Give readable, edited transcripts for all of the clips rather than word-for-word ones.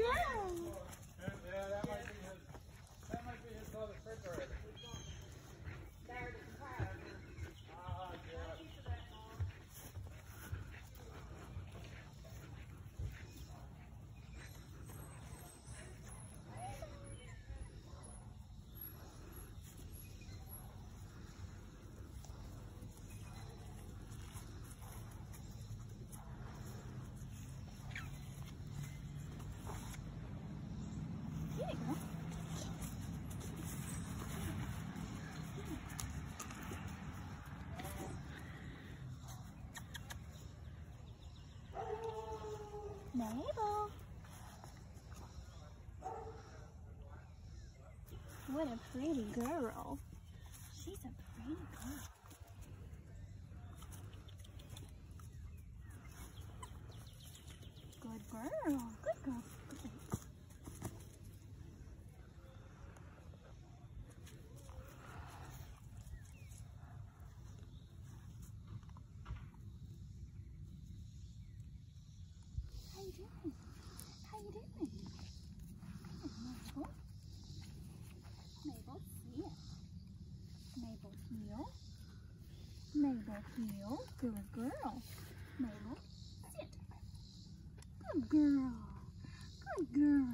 girl. Yeah, that might be his other refrigerator. Here you go. Mabel. What a pretty girl. She's a pretty girl. Good girl. Good girl. Good. How you doing? How you doing? Mabel. Mabel, sit. Mabel, heel. Mabel, heel. Good girl. Mabel, sit. Good girl. Good girl.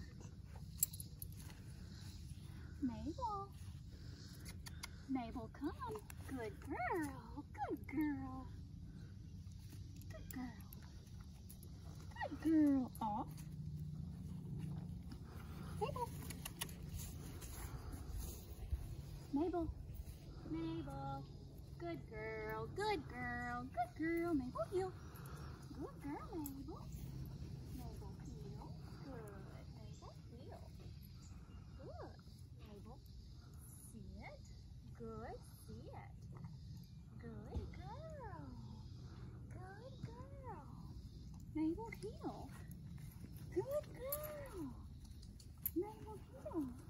Mabel. Mabel, come. Good girl. Good girl. Good girl. Good girl. Off. Mabel. Mabel. Mabel. Good girl. Good girl. Good girl. Mabel, heel. Good girl, Mabel. Mabel, heel. Good. Mabel, heel. Good. Mabel, sit. Good. Sit. Good girl. Good girl. Mabel, heel. Good girl. Mabel, heel.